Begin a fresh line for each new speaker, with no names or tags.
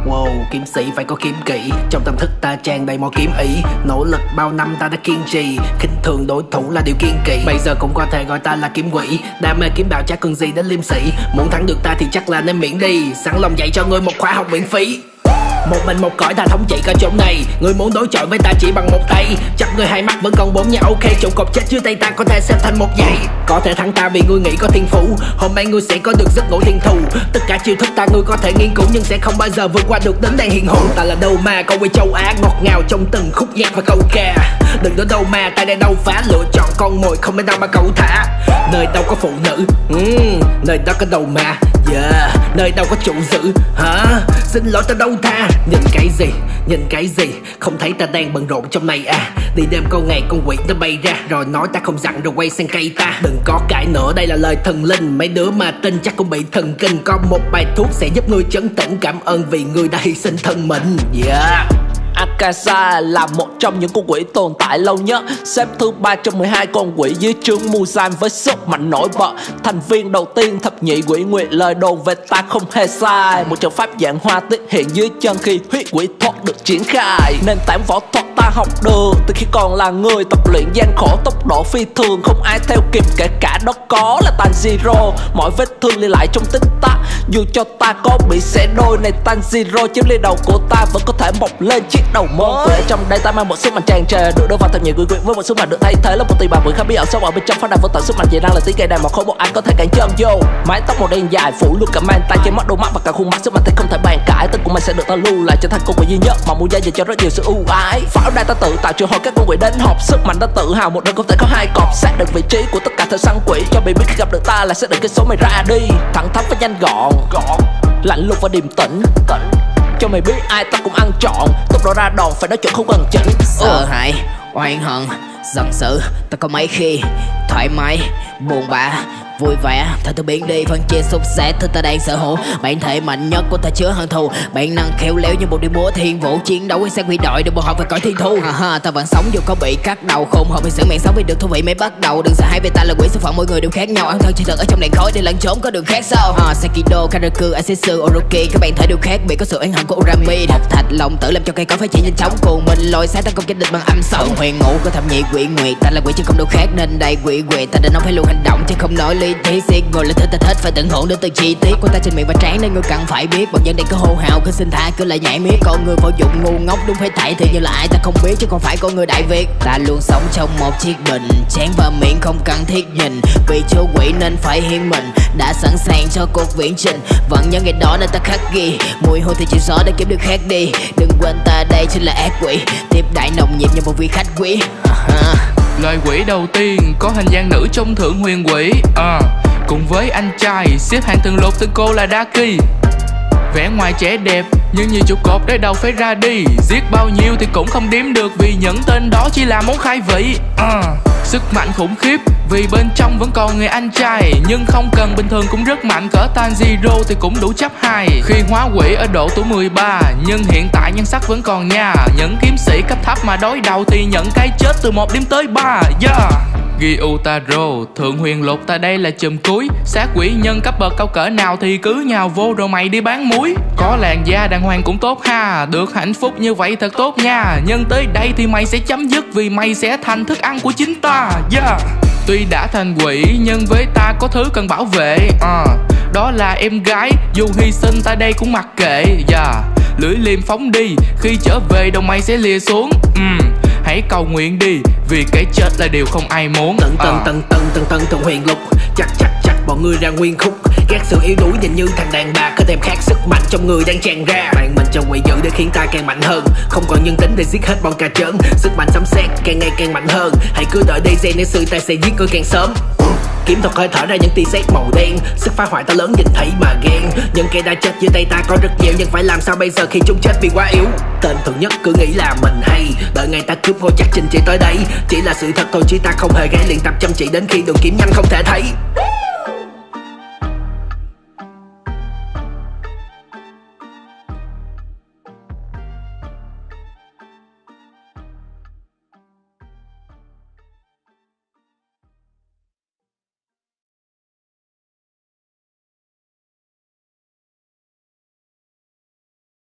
Wow, kiếm sĩ phải có kiếm kỹ. Trong tâm thức ta tràn đầy mọi kiếm ý. Nỗ lực bao năm ta đã kiên trì. Khinh thường đối thủ là điều kiên kỵ. Bây giờ cũng có thể gọi ta là kiếm quỷ. Đam mê kiếm đạo chả cần gì đến liêm sĩ. Muốn thắng được ta thì chắc là nên miễn đi. Sẵn lòng dạy cho ngươi một khóa học miễn phí. Một mình một cõi ta thống trị cả chỗ này. Người muốn đối chọi với ta chỉ bằng một tay. Chắc người hai mắt vẫn còn bốn nha, ok. Trụ cột chết dưới tay ta có thể xếp thành một giây. Có thể thắng ta vì ngươi nghĩ có thiên phú. Hôm nay ngươi sẽ có được giấc ngủ thiên thù. Tất cả chiêu thức ta ngươi có thể nghiên cứu, nhưng sẽ không bao giờ vượt qua được đến đàn hiện hữu. Ta là đâu ma, con quỷ châu Á ngọt ngào trong từng khúc nhạc và câu ca. Đừng nói đâu ma, ta đang đâu phá. Lựa chọn con mồi không bên đâu mà cậu thả. Nơi đâu có phụ nữ, nơi đó có đầu ma. Yeah, nơi đâu có trụ giữ. Hả? Xin lỗi ta đâu tha. Nhìn cái gì, không thấy ta đang bận rộn trong này à. Đi đêm câu ngày con quỷ nó bay ra. Rồi nói ta không dặn rồi quay sang cây ta. Đừng có cãi nữa, đây là lời thần linh. Mấy đứa mà tin chắc cũng bị thần kinh. Có một bài thuốc sẽ giúp ngươi trấn tĩnh. Cảm ơn vì ngươi đã hy sinh thân mình. Yeah.
Akasa là một trong những con quỷ tồn tại lâu nhất, xếp thứ 3 trong 12 con quỷ dưới trướng Muzan với sức mạnh nổi bật. Thành viên đầu tiên thập nhị quỷ nguyệt, lời đồn về ta không hề sai. Một trận pháp dạng hoa tiết hiện dưới chân khi huyết quỷ thuật được triển khai. Nền tảng võ thuật ta học được từ khi còn là người, tập luyện gian khổ tốc độ phi thường, không ai theo kịp kể cả đó có là Tanjiro. Mọi vết thương li lại trong tích tắc, dù cho ta có bị xẻ đôi này, Tanjiro chiếm ly đầu của ta vẫn có thể mọc lên chiếc đầu mới. Ở trong đây ta mang một sức mạnh tràn trề, được đưa vào thập nhị quỷ quyệt với một sức mạnh được thay thế là một tỷ bà quỷ khá bí ẩn sâu ở bên trong, phát ra vô tận sức mạnh dị năng là tí cây đàn mà khối một anh có thể cản chân vô. Mái tóc màu đen dài phủ luôn cả mang tay, trên mắt đôi mắt và cả khuôn mặt, sức mạnh thì không thể bàn cãi. Tên của mình sẽ được ta lưu lại trở thành con quỷ duy nhất mà mua gia dành cho rất nhiều sự ưu ái. Pháo đài ta tự tạo triệu hồi các con quỷ đến học, sức mạnh ta tự hào một đời không thể có hai cọp. Xác định vị trí của tất cả thể săn quỷ, cho bị biết khi gặp được ta là xác định cái số mày ra đi. Thẳng thắn và nhanh gọn, lạnh lùng và điềm tĩnh, cho mày biết ai ta cũng ăn trọn. Tốc độ ra đòn phải nói chuẩn không cần chỉnh.
Sợ hãi, oán hận, giận dữ, ta có mấy khi thoải mái, buồn bã, vui vẻ, thôi tôi biến đi, phân chia xúc xẻ thứ ta đang sở hữu. Bản thể mạnh nhất của ta chứa hận thù, bản năng khéo léo như một đi múa thiên vũ, chiến đấu với sang huy đội được bộ họ phải cõi thiên thu. Ta vẫn sống dù có bị cắt đầu, khôn hợp vì sự mạng sống vì được thú vị mới bắt đầu. Đừng sợ hãi vì ta là quỷ, số phận mỗi người đều khác nhau, ăn thân chỉ thật ở trong đàn khói để lẫn trốn có đường khác sao. Sekido, Karaku, Asetsu, Oroki, các bạn thể đều khác biệt, có sự oán hận của Urami. Học thạch lòng tử làm cho cây cỏ phát triển nhanh chóng, cùng mình lôi sáng tấn công kẻ địch bằng âm sóng. Huyền ngũ của thập nhị quỷ nguyệt, ta là quỷ chứ không đâu khác nên đầy quỷ quyệt. Ta đã nói phải luôn hành động chứ không nói lý thuyết. Siết ngồi lên thích ta thích phải tận hưởng đến từng chi tiết của ta trên miệng và trán nên ngươi cần phải biết. Bọn dân đây có hô hào cứ xin tha cứ lại nhảy miết, con người vô dụng ngu ngốc đúng phải tại thì như là ai ta không biết chứ không phải con người đại việt. Ta luôn sống trong một chiếc bình, chén và miệng không cần thiết nhìn, vì chúa quỷ nên phải hiên mình. Đã sẵn sàng cho cuộc viễn trình, vẫn nhớ ngày đó nên ta khắc ghi. Mùi hôi thì chịu gió để kiếm được khác đi. Đừng quên ta đây chính là ác quỷ, tiếp đại nồng nhiệt như một vị khách quý.
Loài quỷ đầu tiên có hình dạng nữ trong thượng huyền quỷ, cùng với anh trai xếp hàng từng lột từng cô là Daki. Vẻ ngoài trẻ đẹp nhưng nhiều trụ cột để đầu phải ra đi. Giết bao nhiêu thì cũng không đếm được, vì những tên đó chỉ là món khai vị. Sức mạnh khủng khiếp vì bên trong vẫn còn người anh trai, nhưng không cần bình thường cũng rất mạnh, cỡ Tanjiro thì cũng đủ chấp 2 khi hóa quỷ ở độ tuổi 13. Nhưng hiện tại nhan sắc vẫn còn nha, những kiếm sĩ cấp thấp mà đối đầu thì nhận cái chết từ 1 điểm tới 3. Gyutaro, thượng huyền lục ta đây là chùm cuối. Sát quỷ nhân cấp bậc cao cỡ nào thì cứ nhào vô rồi mày đi bán muối. Có làn da đàng hoàng cũng tốt ha, được hạnh phúc như vậy thật tốt nha. Nhưng tới đây thì mày sẽ chấm dứt, vì mày sẽ thành thức ăn của chính ta. Tuy đã thành quỷ nhưng với ta có thứ cần bảo vệ, đó là em gái, dù hy sinh ta đây cũng mặc kệ. Lưỡi liềm phóng đi, khi trở về đầu mày sẽ lìa xuống. Hãy cầu nguyện đi, vì cái chết là điều không ai muốn.
Tận huyền lục, chắc bọn ngươi ra nguyên khúc. Ghét sự yếu đuối nhìn như thằng đàn bà, có thêm khác sức mạnh trong người đang tràn ra. Bạn mình cho quỷ dữ để khiến ta càng mạnh hơn, không còn nhân tính để giết hết bọn cà trớn. Sức mạnh sấm sét càng ngày càng mạnh hơn, hãy cứ đợi đây giây nếu sư ta sẽ giết ngươi càng sớm. Kiếm thuật hơi thở ra những tia sét màu đen, sức phá hoại ta lớn nhìn thấy mà ghen. Những kẻ đã chết dưới tay ta có rất nhiều, nhưng phải làm sao bây giờ khi chúng chết vì quá yếu. Tên thường nhất cứ nghĩ là mình hay, đợi ngày ta cướp ngôi chắc chừng chỉ tới đây. Chỉ là sự thật thôi chứ ta không hề gãy luyện tập chăm chỉ đến khi đường kiếm nhanh không thể thấy.